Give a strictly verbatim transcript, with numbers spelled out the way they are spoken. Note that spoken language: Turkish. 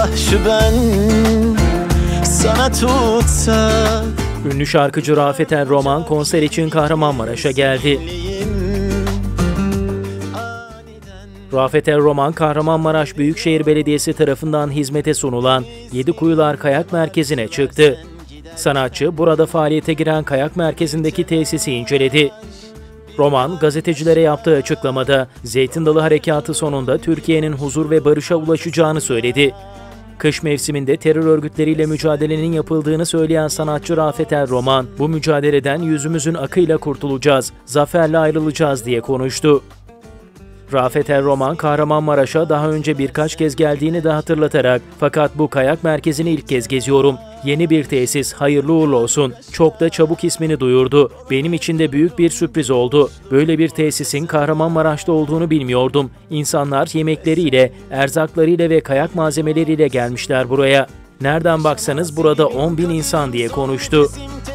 Ah şu ben sana tutsak. Ünlü şarkıcı Rafet El Roman konser için Kahramanmaraş'a geldi. Rafet El Roman, Kahramanmaraş Büyükşehir Belediyesi tarafından hizmete sunulan Yedikuyular Kayak Merkezi'ne çıktı. Sanatçı, burada faaliyete giren kayak merkezindeki tesisi inceledi. Roman, gazetecilere yaptığı açıklamada Zeytin Dalı Harekatı sonunda Türkiye'nin huzur ve barışa ulaşacağını söyledi. Kış mevsiminde terör örgütleriyle mücadelenin yapıldığını söyleyen sanatçı Rafet El Roman, bu mücadeleden yüzümüzün akıyla kurtulacağız, zaferle ayrılacağız diye konuştu. Rafet El Roman, Kahramanmaraş'a daha önce birkaç kez geldiğini de hatırlatarak, fakat bu kayak merkezini ilk kez geziyorum. Yeni bir tesis, hayırlı uğurlu olsun. Çok da çabuk ismini duyurdu. Benim için de büyük bir sürpriz oldu. Böyle bir tesisin Kahramanmaraş'ta olduğunu bilmiyordum. İnsanlar yemekleriyle, erzaklarıyla ve kayak malzemeleriyle gelmişler buraya. Nereden baksanız burada on bin insan diye konuştu.